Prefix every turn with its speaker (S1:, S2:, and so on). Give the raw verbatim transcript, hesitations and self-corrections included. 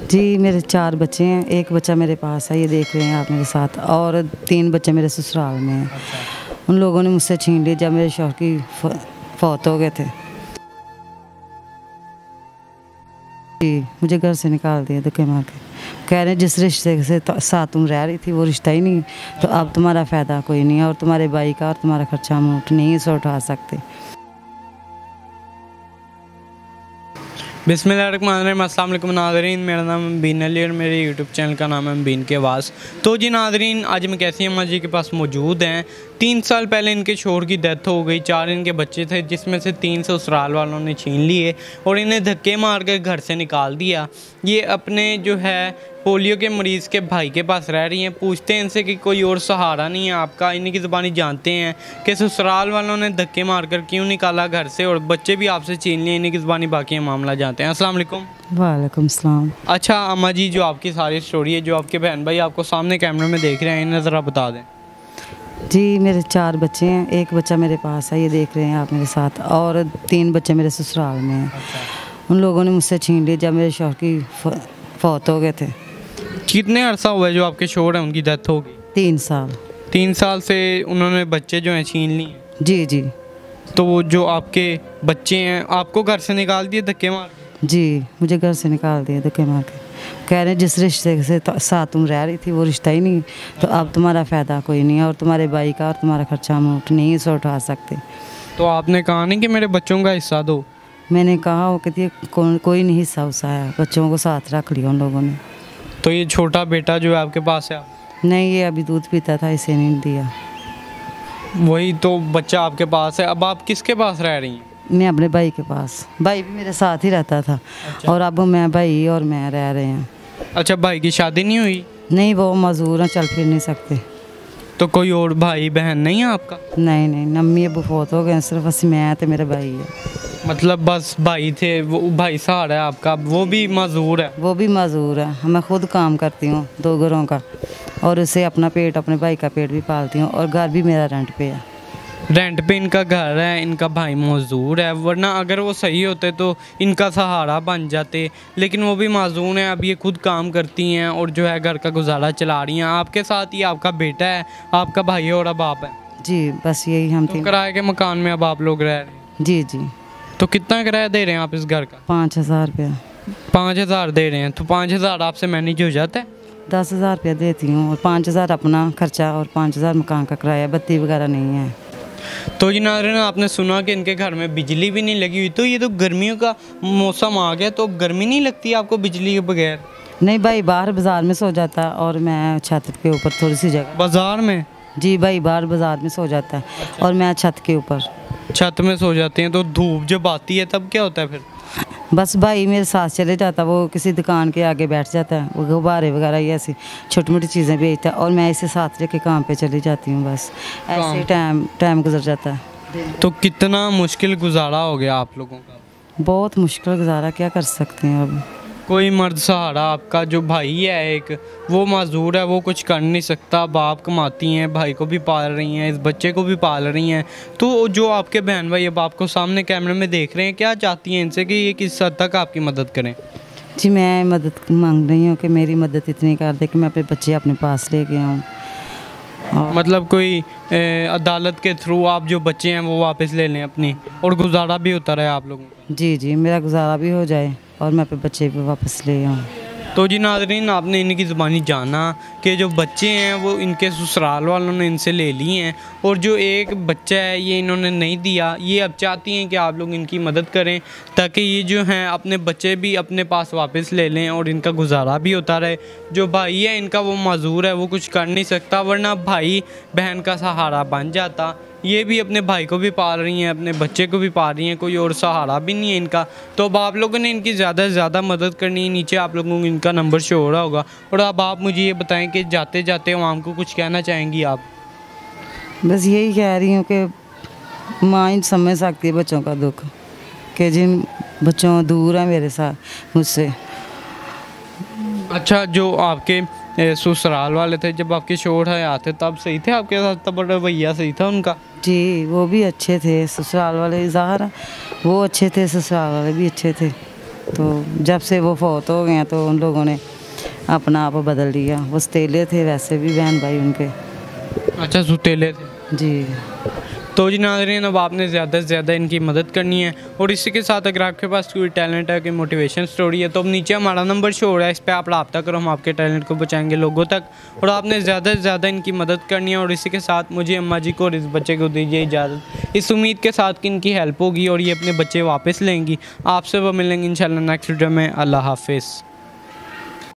S1: जी मेरे चार बच्चे हैं, एक बच्चा मेरे पास है, ये देख रहे हैं आप मेरे साथ, और तीन बच्चे मेरे ससुराल में हैं। उन लोगों ने मुझसे छीन लिया जब मेरे शौहर की फौत हो गए थे। जी मुझे घर से निकाल दिया धक्के मार के, कह रहे हैं जिस रिश्ते से साथ तुम रह रही थी वो रिश्ता ही नहीं, तो अब तुम्हारा फ़ायदा कोई नहीं है और तुम्हारे भाई का और तुम्हारा खर्चा हम उठ नहीं से उठा सकते।
S2: बिस्मिल्लाहिर्रहमानिर्रहीम, अस्सलाम वालेकुम नाज़रीन, मेरा नाम अम्बीन अली और मेरे यूट्यूब चैनल का नाम है अम्बीन की आवाज़। तो जी नाज़रीन, आज हम कैसी अम्मा जी के पास मौजूद हैं। तीन साल पहले इनके शोहर की डेथ हो गई, चार इनके बच्चे थे जिसमें से तीन ससुराल वालों ने छीन लिए और इन्हें धक्के मार कर घर से निकाल दिया। ये अपने जो है पोलियो के मरीज़ के भाई के पास रह रही हैं। पूछते हैं इनसे कि कोई और सहारा नहीं है आपका। इन्हीं की ज़ुबानी जानते हैं कि ससुराल वालों ने धक्के मारकर क्यों निकाला घर से और बच्चे भी आपसे छीन लिए। इन्हीं की ज़ुबानी बाकी मामला जानते हैं। अस्सलाम वालेकुम।
S1: वालेकुम सलाम।
S2: अच्छा अम्मा जी, जो आपकी सारी स्टोरी है, जो आपके बहन भाई आपको सामने कैमरे में देख रहे हैं, इन्हें ज़रा बता दें।
S1: जी मेरे चार बच्चे हैं, एक बच्चा मेरे पास है, ये देख रहे हैं आप मेरे साथ, और तीन बच्चे मेरे ससुराल में हैं। उन लोगों ने मुझसे छीन लिया जब मेरे शौहर की फौत हो गए थे।
S2: कितने अरसा हुआ है जो आपके शोहर हैं उनकी डेथ हो गई?
S1: तीन साल।
S2: तीन साल से उन्होंने बच्चे जो हैं छीन लिए?
S1: जी जी।
S2: तो वो जो आपके बच्चे हैं आपको घर से निकाल दिए धक्के मार?
S1: जी मुझे घर से निकाल दिए धक्के मार के, कह रहे हैं जिस रिश्ते से साथ तुम रह रही थी वो रिश्ता ही नहीं, तो अब तुम्हारा फ़ायदा कोई नहीं है और तुम्हारे भाई का और तुम्हारा खर्चा हम उठ नहीं से उठा सकते।
S2: तो आपने कहा नहीं कि मेरे बच्चों का हिस्सा दो?
S1: मैंने कहा वो कहती है को, कोई नहीं हिस्सा उसाया, बच्चों को साथ रख लिया उन लोगों ने।
S2: तो ये छोटा बेटा जो है आपके पास है?
S1: नहीं, ये अभी दूध पीता था, इसे नहीं दिया।
S2: वही तो बच्चा आपके पास है। अब आप किसके पास रह रही हैं?
S1: मैं अपने भाई के पास, भाई भी मेरे साथ ही रहता था। अच्छा। और अब मैं भाई और मैं रह रहे हैं।
S2: अच्छा, भाई की शादी नहीं हुई?
S1: नहीं, वो मजदूर हैं, चल फिर नहीं सकते।
S2: तो कोई और भाई बहन नहीं है आपका?
S1: नहीं नहीं, मम्मी अब फोत हो गए, सिर्फ असि मैं तो मेरा भाई है।
S2: मतलब बस भाई थे, वो भाई सहारा है आपका, वो भी मजदूर है?
S1: वो भी मजदूर है। मैं खुद काम करती हूँ दो घरों का, और उससे अपना पेट, अपने भाई का पेट भी पालती हूँ, और घर भी मेरा रेंट पे है।
S2: रेंट पे इनका घर है, इनका भाई मजदूर है, वरना अगर वो सही होते तो इनका सहारा बन जाते, लेकिन वो भी माजून है। अब ये खुद काम करती हैं और जो है घर का गुजारा चला रही हैं। आपके साथ ही आपका बेटा है, आपका भाई और अब आप है?
S1: जी बस यही हम
S2: तो किराए के मकान में अब आप लोग रह रहे हैं?
S1: जी जी।
S2: तो कितना किराया दे रहे हैं आप इस घर का?
S1: पाँच हज़ार रुपया।
S2: पाँच हज़ार दे रहे हैं? तो पाँच हज़ार आपसे मैनेज हो जाता है?
S1: दस हज़ार रुपया देती हूँ, और पाँच हज़ार अपना खर्चा और पाँच हज़ार मकान का किराया, बत्ती वगैरह नहीं है।
S2: तो जी नाज़रीन, आपने सुना कि इनके घर में बिजली भी नहीं लगी हुई। तो ये तो गर्मियों का मौसम आ गया, तो गर्मी नहीं लगती आपको बिजली के बगैर?
S1: नहीं भाई, बाहर बाज़ार में सो जाता है और मैं छत के ऊपर थोड़ी सी जगह।
S2: बाज़ार में?
S1: जी भाई, बाहर बाज़ार में सो जाता है। अच्छा। और मैं छत के ऊपर।
S2: छत में सो जाते हैं? तो धूप जब आती है तब क्या होता है फिर?
S1: बस भाई मेरे साथ चले जाता, वो किसी दुकान के आगे बैठ जाता है, वो गुब्बारे वगैरह ये ऐसी छोटी मोटी चीज़ें बेचता है, और मैं इसे साथ लेके काम पे चली जाती हूँ। बस ऐसे टाइम टाइम गुजर जाता है।
S2: तो कितना मुश्किल गुजारा हो गया आप लोगों का?
S1: बहुत मुश्किल गुजारा, क्या कर सकते हैं अब।
S2: कोई मर्द सहारा आपका जो भाई है एक, वो मजदूर है, वो कुछ कर नहीं सकता। बाप कमाती हैं, भाई को भी पाल रही हैं, इस बच्चे को भी पाल रही हैं। तो जो आपके बहन भाई अब आपको सामने कैमरे में देख रहे हैं, क्या चाहती हैं इनसे कि ये किस हद तक आपकी मदद करें?
S1: जी मैं मदद मांग रही हूँ कि मेरी मदद इतनी कर दे कि मैं अपने बच्चे अपने पास लेके आऊँ।
S2: मतलब कोई ए, अदालत के थ्रू आप जो बच्चे हैं वो वापस ले लें अपनी, और गुजारा भी होता रहे आप लोगों का? जी
S1: जी, मेरा गुजारा भी हो जाए और मैं अपने बच्चे भी वापस ले आऊँ।
S2: तो जी नाज़रीन, आपने इनकी ज़ुबानी जाना कि जो बच्चे हैं वो इनके ससुराल वालों ने इनसे ले लिए हैं, और जो एक बच्चा है ये इन्होंने नहीं दिया। ये अब चाहती हैं कि आप लोग इनकी मदद करें ताकि ये जो हैं अपने बच्चे भी अपने पास वापस ले लें और इनका गुजारा भी होता रहे। जो भाई है इनका वो माजूर है, वो कुछ कर नहीं सकता, वरना भाई बहन का सहारा बन जाता। ये भी अपने भाई को भी पाल रही हैं, अपने बच्चे को भी पाल रही हैं, कोई और सहारा भी नहीं है इनका। तो अब आप लोगों ने इनकी ज़्यादा से ज़्यादा मदद करनी है। नीचे आप लोगों को इनका नंबर शो हो रहा होगा। और अब आप मुझे ये बताएं कि जाते जाते आवाम को कुछ कहना चाहेंगी आप?
S1: बस यही कह रही हूँ कि माँ ही समझ सकती है बच्चों का दुख, कि जिन बच्चों दूर हैं मेरे साथ मुझसे।
S2: अच्छा, जो आपके ससुराल वाले थे जब आपके शोहर हयात थे तब सही थे आपके साथ? तब रवैया सही था उनका?
S1: जी वो भी अच्छे थे, ससुराल वाले ज़ाहिर वो अच्छे थे, ससुराल वाले भी अच्छे थे। तो जब से वो फौत हो गए हैं तो उन लोगों ने अपना आप बदल लिया। वो सतीले थे वैसे भी बहन भाई उनके।
S2: अच्छा, सुतेले थे
S1: जी।
S2: तो जी नाज़रीन, अब आपने ज़्यादा से ज़्यादा इनकी मदद करनी है। और इसी के साथ अगर आपके पास कोई टैलेंट है, कोई मोटिवेशन स्टोरी है, तो अब नीचे हमारा नंबर शो हो रहा है, इस पर आप रब्ता करो, हम आपके टैलेंट को पहुँचाएंगे लोगों तक। और आपने ज़्यादा से ज़्यादा इनकी मदद करनी है। और इसी के साथ मुझे अम्मा जी को और इस बच्चे को दीजिए इजाज़त, इस उम्मीद के साथ कि इनकी हेल्प होगी और ये अपने बच्चे वापस लेंगी। आपसे वो मिलेंगे इंशाल्लाह नेक्स्ट वीडियो में। अल्लाह हाफिज़।